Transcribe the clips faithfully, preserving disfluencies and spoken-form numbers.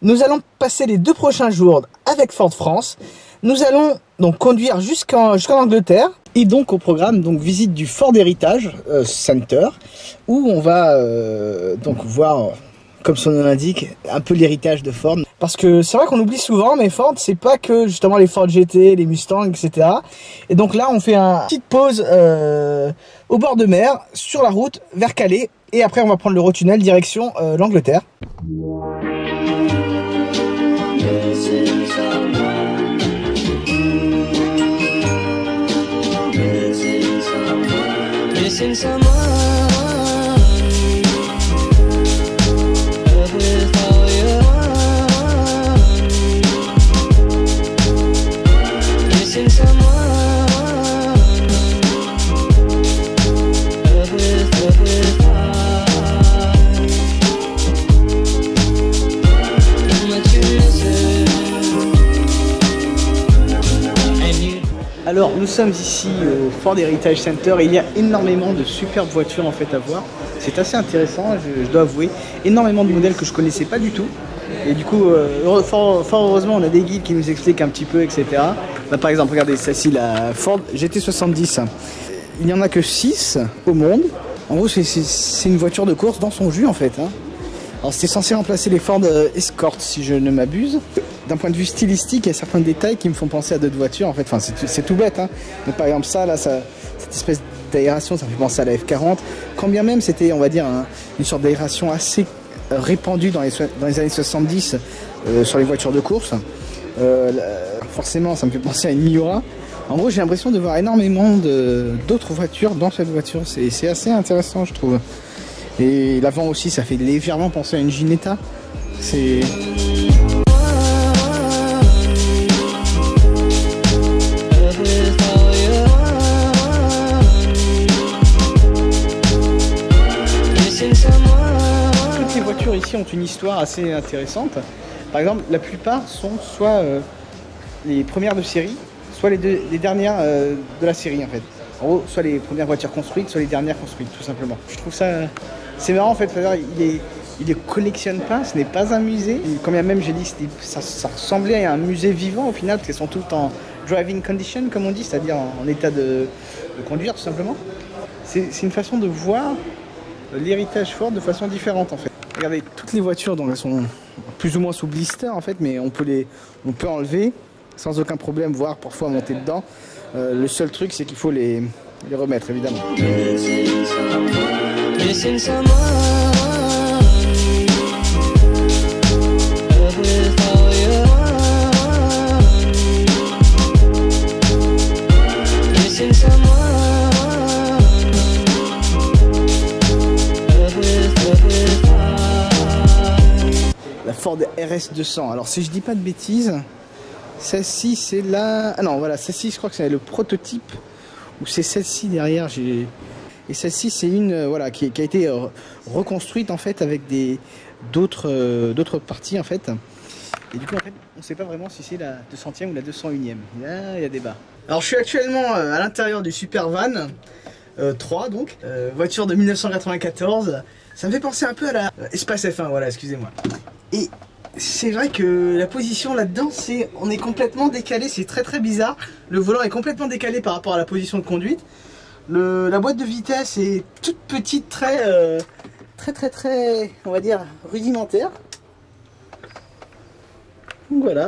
Nous allons passer les deux prochains jours avec Ford France. Nous allons donc conduire jusqu'en jusqu'en Angleterre. Et donc au programme, donc visite du Ford Heritage euh, Center, où on va euh, donc voir, comme son nom l'indique, un peu l'héritage de Ford. Parce que c'est vrai qu'on oublie souvent, mais Ford, c'est pas que justement les Ford G T, les Mustang, et cetera. Et donc là, on fait une petite pause euh, au bord de mer, sur la route, vers Calais. Et après, on va prendre l'Eurotunnel direction euh, l'Angleterre. Missing someone with all your heart. Missing someone with love with heart. How much you miss it. And you. Alors nous sommes ici au Ford Heritage Center et il y a énormément de superbes voitures en fait à voir. C'est assez intéressant, je, je dois avouer. Énormément de modèles que je connaissais pas du tout. Et du coup, euh, fort, fort heureusement, on a des guides qui nous expliquent un petit peu, et cetera. Bah, par exemple, regardez celle-ci, la Ford G T soixante-dix. Il n'y en a que six au monde. En gros, c'est une voiture de course dans son jus en fait. Hein. Alors c'était censé remplacer les Ford Escort si je ne m'abuse. D'un point de vue stylistique, il y a certains détails qui me font penser à d'autres voitures en fait. Enfin, c'est tout bête, hein. Mais par exemple ça, là, ça, cette espèce d'aération, ça me fait penser à la F quarante. Quand bien même c'était, on va dire, un, une sorte d'aération assez répandue dans les, dans les années soixante-dix euh, sur les voitures de course. Euh, forcément, ça me fait penser à une Miura. En gros, j'ai l'impression de voir énormément d'autres voitures dans cette voiture. C'est assez intéressant, je trouve. Et l'avant aussi, ça fait légèrement penser à une Ginetta. C'est... Toutes les voitures ici ont une histoire assez intéressante. Par exemple, la plupart sont soit euh, les premières de série, soit les, deux, les dernières euh, de la série en fait. En gros, soit les premières voitures construites, soit les dernières construites, tout simplement. Je trouve ça... C'est marrant en fait, il les, il les collectionne pas, ce n'est pas un musée. Et quand bien même j'ai dit que ça, ça ressemblait à un musée vivant au final, parce qu'elles sont toutes en driving condition, comme on dit, c'est-à-dire en, en état de, de conduire tout simplement. C'est une façon de voir l'héritage Ford de façon différente en fait. Regardez, toutes les voitures, donc elles sont plus ou moins sous blister en fait, mais on peut les, on peut enlever sans aucun problème, voire parfois monter dedans. Euh, le seul truc, c'est qu'il faut les, les remettre évidemment. Missing someone with all your heart. Missing someone with love with heart. La Ford R S deux cents. Alors si je dis pas de bêtises, celle-ci c'est la... Ah non, voilà, celle-ci je crois que c'est le prototype. Ou c'est celle-ci derrière, j'ai... Et celle-ci, c'est une euh, voilà, qui, qui a été euh, reconstruite en fait avec des d'autres euh, d'autres parties en fait. Et du coup, en fait, on ne sait pas vraiment si c'est la deux centième ou la deux cent unième. Là, il y a débat. Alors, je suis actuellement euh, à l'intérieur du Supervan euh, trois, donc euh, voiture de mille neuf cent quatre-vingt-quatorze. Ça me fait penser un peu à la euh, Espace F un. Voilà, excusez-moi. Et c'est vrai que la position là-dedans, c'est on est complètement décalé. C'est très très bizarre. Le volant est complètement décalé par rapport à la position de conduite. Le, la boîte de vitesse est toute petite, très, euh, très, très, très, on va dire, rudimentaire. Donc voilà.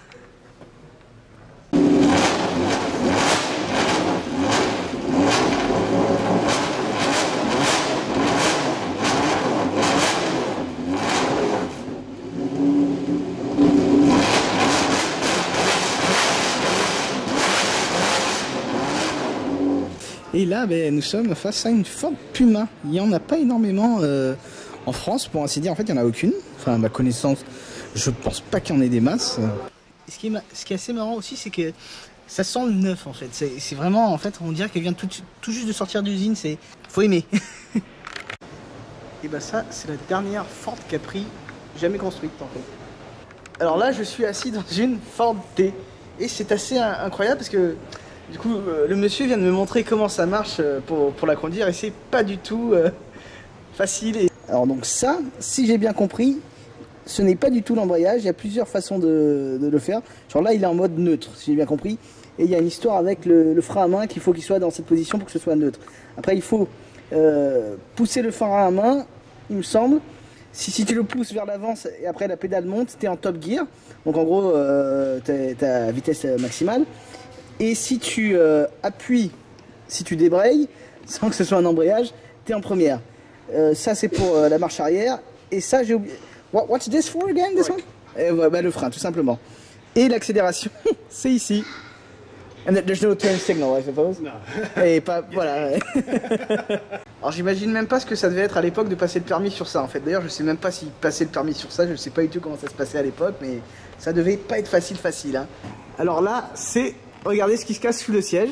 Et là, ben, nous sommes face à une Ford Puma. Il n'y en a pas énormément euh, en France, pour ainsi dire. En fait, il n'y en a aucune. Enfin, à ma connaissance, je pense pas qu'il y en ait des masses. Et ce, qui est, ce qui est assez marrant aussi, c'est que ça sent le neuf, en fait. C'est vraiment, en fait, on dirait qu'elle vient tout, tout juste de sortir d'usine. C'est faut aimer. Et ben ça, c'est la dernière Ford Capri jamais construite, en fait. Alors là, je suis assis dans une Ford T. Et c'est assez incroyable parce que du coup, euh, le monsieur vient de me montrer comment ça marche euh, pour, pour la conduire et c'est pas du tout euh, facile. Et... Alors donc ça, si j'ai bien compris, ce n'est pas du tout l'embrayage, il y a plusieurs façons de, de le faire. Genre là il est en mode neutre, si j'ai bien compris. Et il y a une histoire avec le, le frein à main qu'il faut qu'il soit dans cette position pour que ce soit neutre. Après il faut euh, pousser le frein à main, il me semble. Si, si tu le pousses vers l'avant et après la pédale monte, tu es en top gear. Donc en gros, euh, tu as vitesse maximale. Et si tu euh, appuies, si tu débrayes, sans que ce soit un embrayage, tu es en première. Euh, ça c'est pour euh, la marche arrière. Et ça j'ai oublié. What, what's this for again, this one? Et, ouais, bah, le frein tout simplement. Et l'accélération, c'est ici. And there's no turn signal, I suppose. No. Et pas, voilà. Alors j'imagine même pas ce que ça devait être à l'époque de passer le permis sur ça en fait. D'ailleurs je sais même pas si passer le permis sur ça, je sais pas du tout comment ça se passait à l'époque, mais ça devait pas être facile facile. Hein. Alors là c'est, regardez ce qui se casse sous le siège.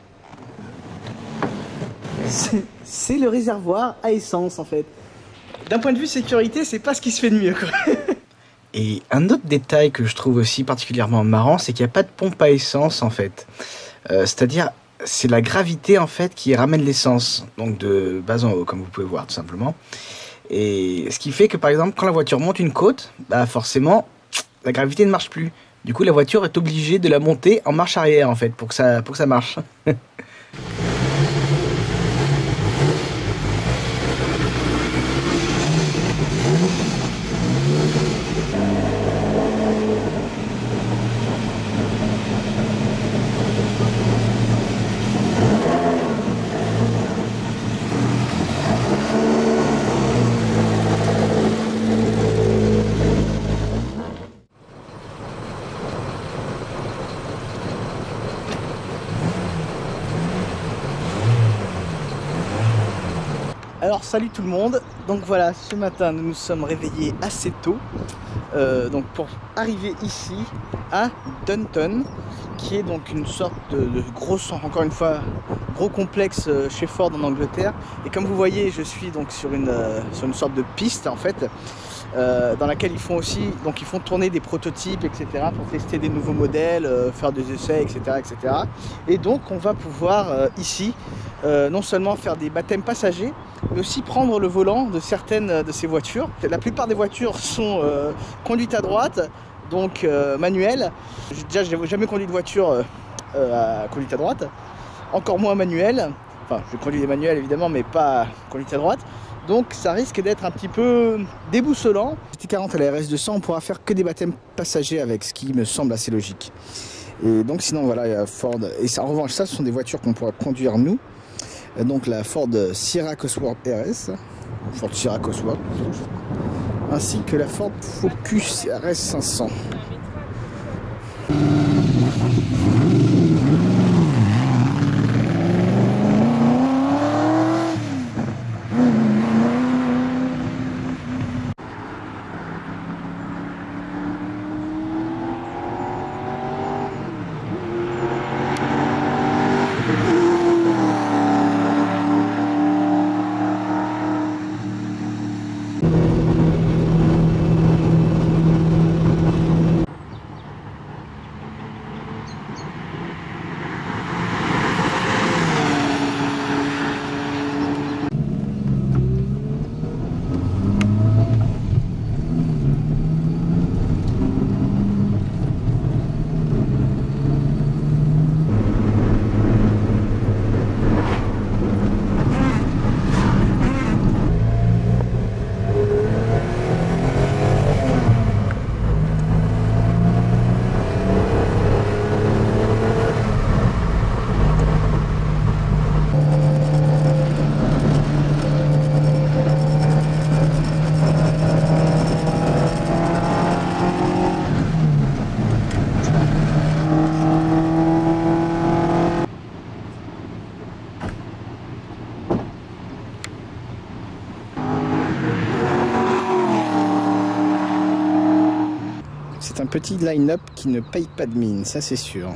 C'est le réservoir à essence en fait. D'un point de vue sécurité, c'est pas ce qui se fait de mieux quoi. Et un autre détail que je trouve aussi particulièrement marrant, c'est qu'il n'y a pas de pompe à essence en fait. Euh, C'est-à-dire, c'est la gravité en fait qui ramène l'essence, donc de bas en haut, comme vous pouvez voir tout simplement. Et ce qui fait que par exemple, quand la voiture monte une côte, bah forcément, la gravité ne marche plus. Du coup, la voiture est obligée de la monter en marche arrière en fait, pour que ça, pour que ça marche. Alors salut tout le monde, donc voilà, ce matin nous nous sommes réveillés assez tôt euh, donc pour arriver ici à Dunton, qui est donc une sorte de, de grosse, encore une fois, gros complexe chez Ford en Angleterre. Et comme vous voyez, je suis donc sur une, euh, sur une sorte de piste en fait, euh, dans laquelle ils font aussi, donc ils font tourner des prototypes, et cetera, pour tester des nouveaux modèles, euh, faire des essais, et cetera, et cetera. Et donc on va pouvoir euh, ici, euh, non seulement faire des baptêmes passagers, mais aussi prendre le volant de certaines de ces voitures. La plupart des voitures sont euh, conduites à droite, donc euh, manuelles. Déjà, je n'ai jamais conduit de voiture euh, à conduite à droite, encore moins manuelle. Enfin, je conduis des manuels évidemment, mais pas conduite à droite. Donc ça risque d'être un petit peu déboussolant. G T quarante à la R S deux cents, on pourra faire que des baptêmes passagers avec, ce qui me semble assez logique. Et donc sinon voilà, il y a Ford. Et ça, en revanche, ça, ce sont des voitures qu'on pourra conduire nous. Donc la Ford Sierra Cosworth R S, Ford Sierra Cosworth, ainsi que la Ford Focus R S cinq cents. C'est un petit line-up qui ne paye pas de mine, ça c'est sûr.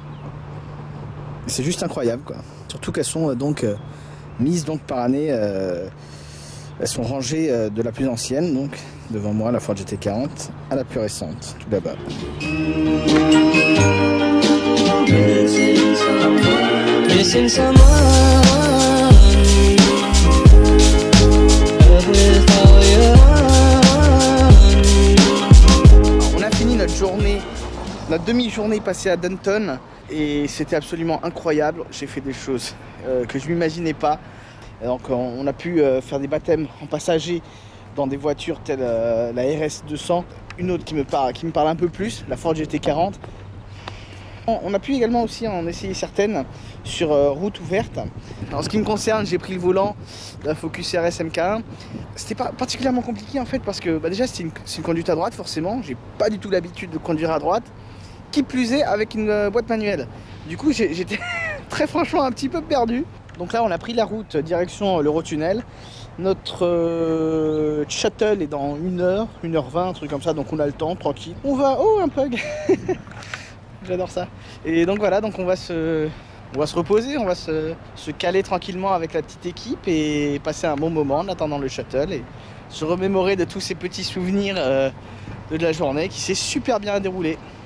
C'est juste incroyable quoi. Surtout qu'elles sont euh, donc euh, mises donc par année, euh, elles sont rangées euh, de la plus ancienne, donc devant moi la Ford G T quarante, à la plus récente, tout là-bas. Missing someone, love with all your heart. demi-journée passée à Downton et c'était absolument incroyable. J'ai fait des choses euh, que je m'imaginais pas. Donc on a pu euh, faire des baptêmes en passager dans des voitures telles euh, la R S deux cents, une autre qui me parle, qui me parle un peu plus, la Ford G T quarante. On a pu également aussi en essayer certaines sur euh, route ouverte. En ce qui me concerne, j'ai pris le volant de la Focus R S M K un. C'était pas particulièrement compliqué en fait parce que bah, déjà c'est une, une conduite à droite forcément. J'ai pas du tout l'habitude de conduire à droite. Qui plus est avec une euh, boîte manuelle. Du coup j'étais très franchement un petit peu perdu. Donc là on a pris la route direction l'Eurotunnel. Notre euh, shuttle est dans une heure, une heure vingt, un truc comme ça, donc on a le temps, tranquille. On va... Oh, un pug. J'adore ça. Et donc voilà, donc on va se, on va se reposer, on va se, se caler tranquillement avec la petite équipe et passer un bon moment en attendant le shuttle et se remémorer de tous ces petits souvenirs euh, de la journée qui s'est super bien déroulée.